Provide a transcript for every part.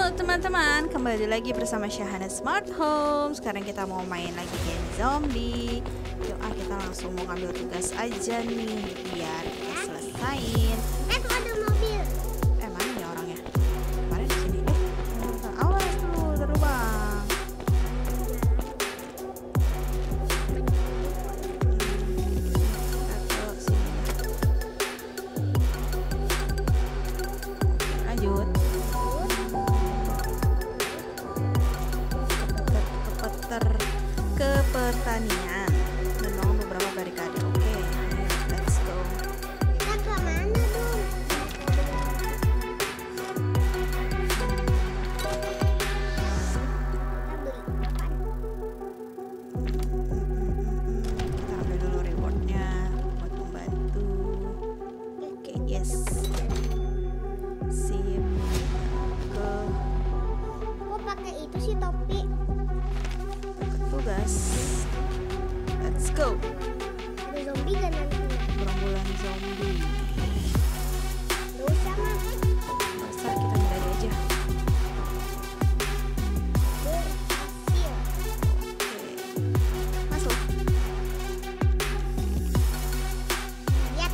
teman-teman, kembali lagi bersama Syahana Smart Home. Sekarang kita mau main lagi game zombie. Yuk kita langsung mau ngambil tugas aja nih, biar kita selesain. Tuh ada mobil. Mana ya orangnya? Kemarin di sini. Awas dulu, terbang. Lanjut. Ke pertanian, membangun beberapa barikade. Oke, let's go. Kita ke mana dong? Kita ambil dulu rewardnya buat membantu. Oke, yes. Sip. Ke Kok pakai itu sih topi? tugas. Let's go. Ada zombie gak nanti? Gerombolan zombie. Gak usah mah. Masa kita mulai aja. Berhasil. Oke. Masuk. Lihat.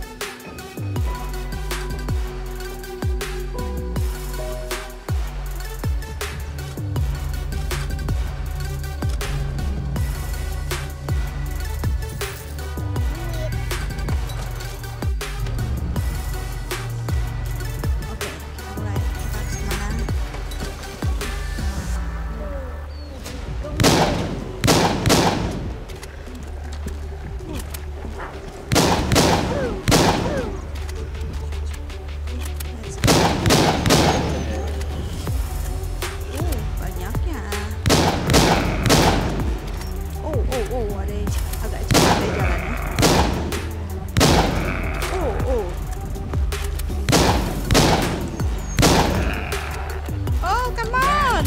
Oke, kita mulai. Kita harus kemana? Let's go. Banyaknya. Ada yang agak cepat deh jalannya. Come on.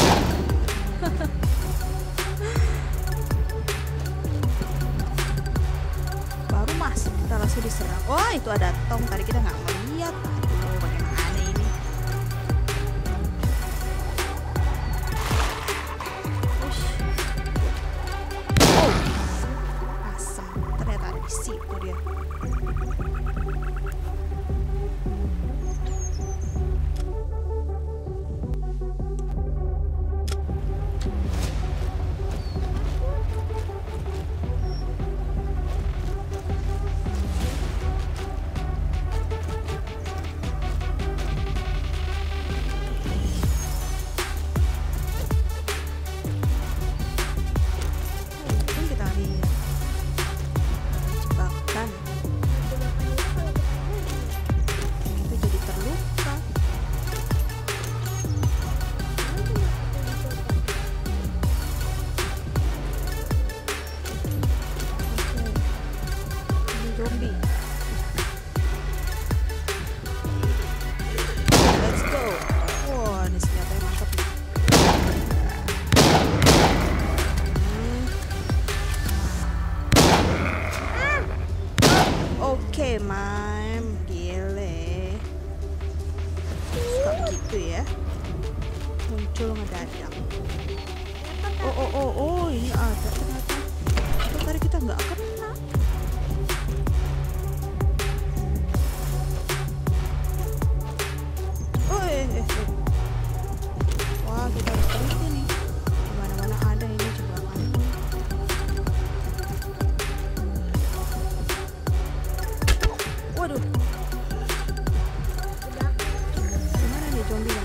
Baru masuk kita langsung diserang. Oh, itu ada Tom. Tadi kita nggak ngeliat. Aduh, bagaimana ini? Ush. Oh, asem. Ternyata ada di situ dia. Mungkin kita lihat jebakan. Kita jadi terluka. Ini zombie. Let's go. Wah, ini senjatanya mantap nih. Oke, Mam. Gile. Suka begitu ya. Muncul ngedadak. Oh, ini ada ternyata. Itu tadi kita nggak kena. Wah, kita harus teliti nih. Dimana-mana ada ini jebakan. Waduh, gimana nih zombie-nya?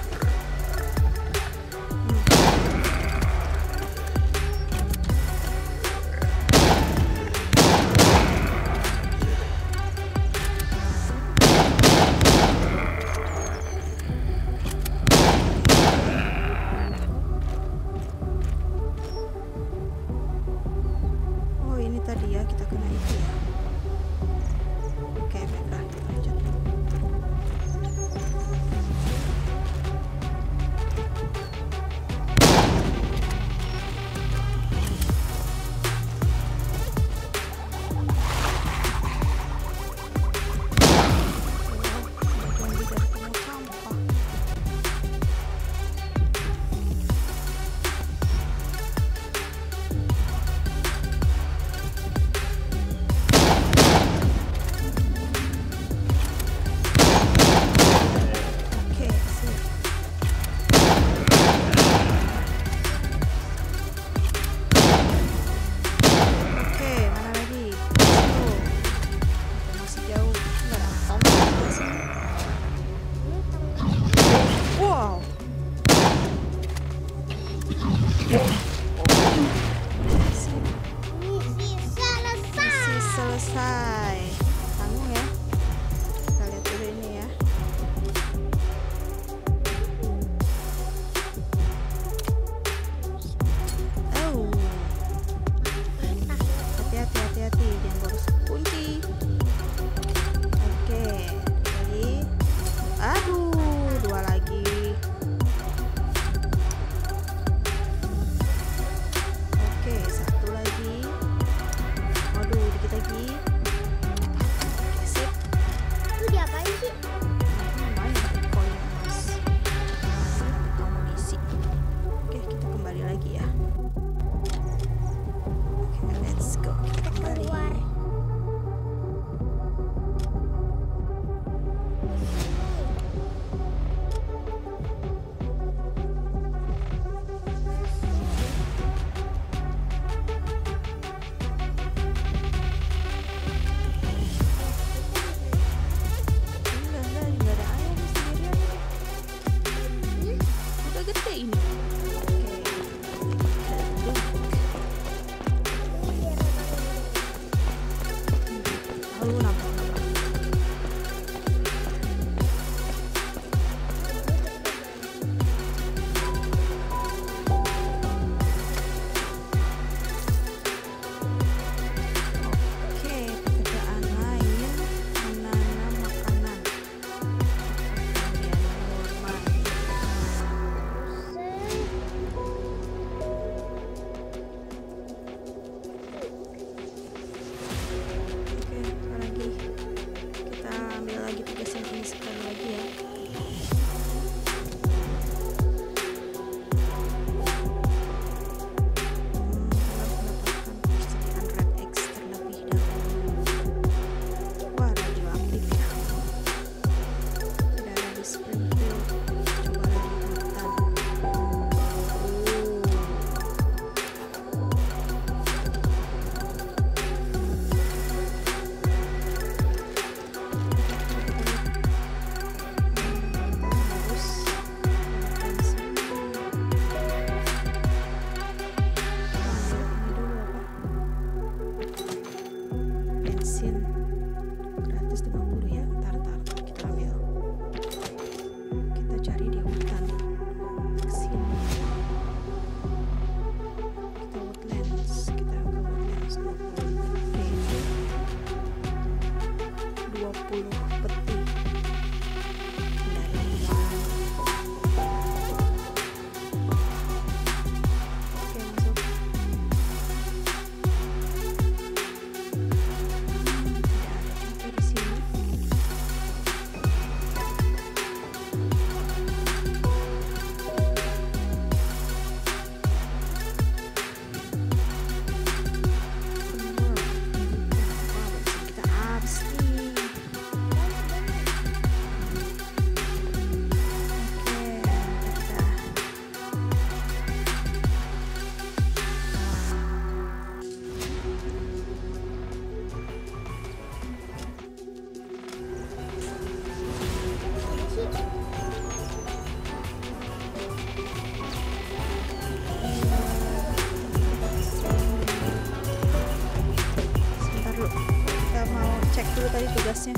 tadi tugasnya?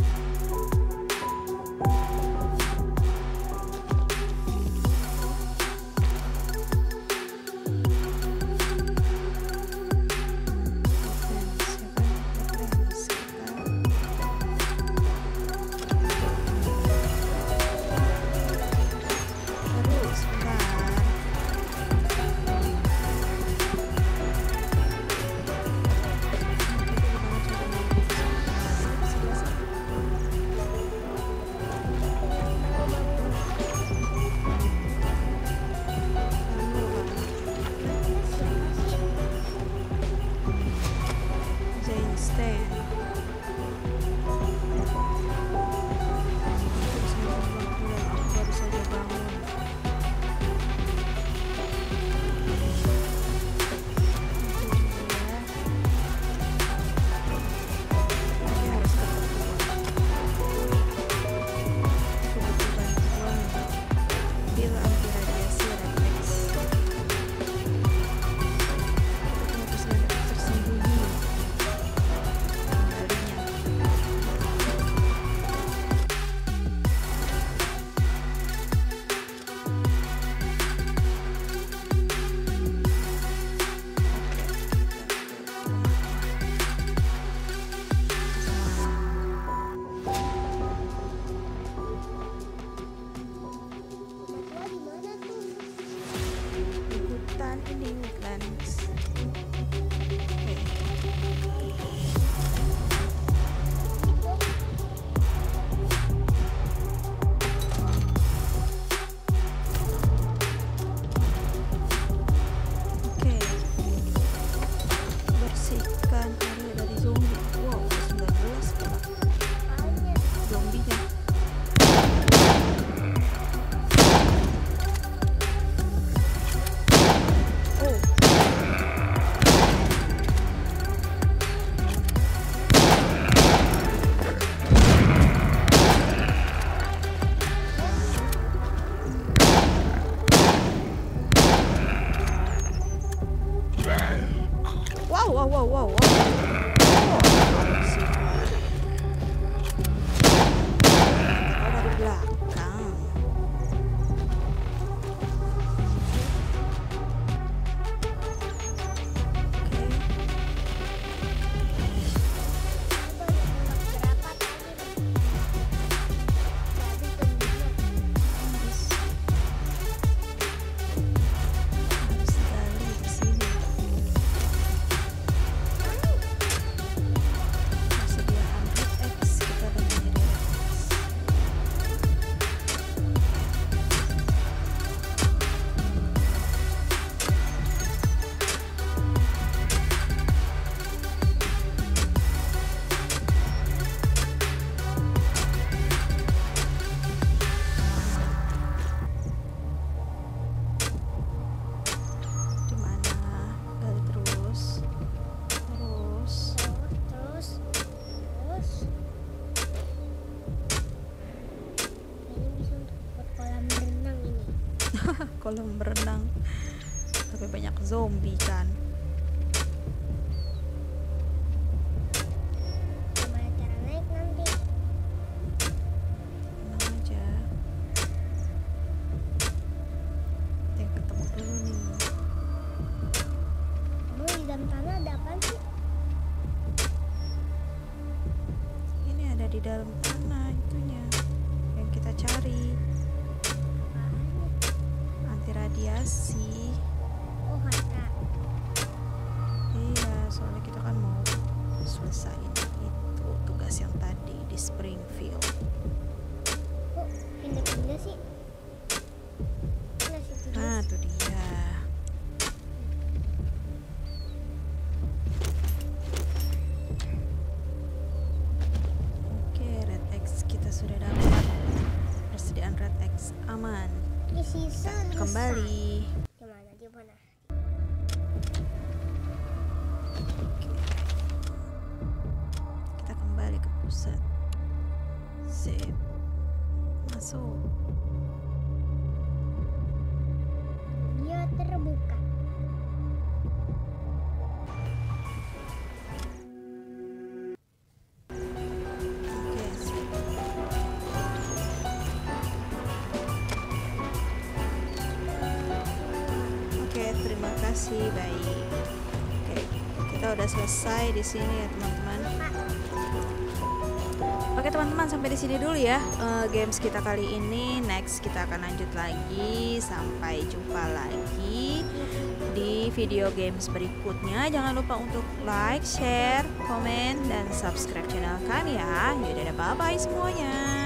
Kolam berenang, tapi banyak zombie kan. Gimana cara naik nanti? Tenang aja, kita ketemu dulu nih. Kamu di dalam tanah ada apa sih? Ini ada di dalam tanah itunya yang kita cari. Radiasi. Oh, harta. Iya, soalnya kita kan mau selesaiin itu tugas yang tadi di Springfield. Kok pindah-pindah sih? Mana sih tugas? Nah, tuh dia. Oke, Red X kita sudah dapat. Persediaan Red X aman. Sisa Kembali. Di mana? Kita kembali ke pusat. Sip. Masuk. Dia terbuka. kasih. Baik. Oke, kita udah selesai di sini ya teman-teman. Oke teman-teman, sampai di sini dulu ya games kita kali ini. Next kita akan lanjut lagi. Sampai jumpa lagi di video games berikutnya. Jangan lupa untuk like, share, komen, dan subscribe channel kami ya. Yaudah, bye bye semuanya.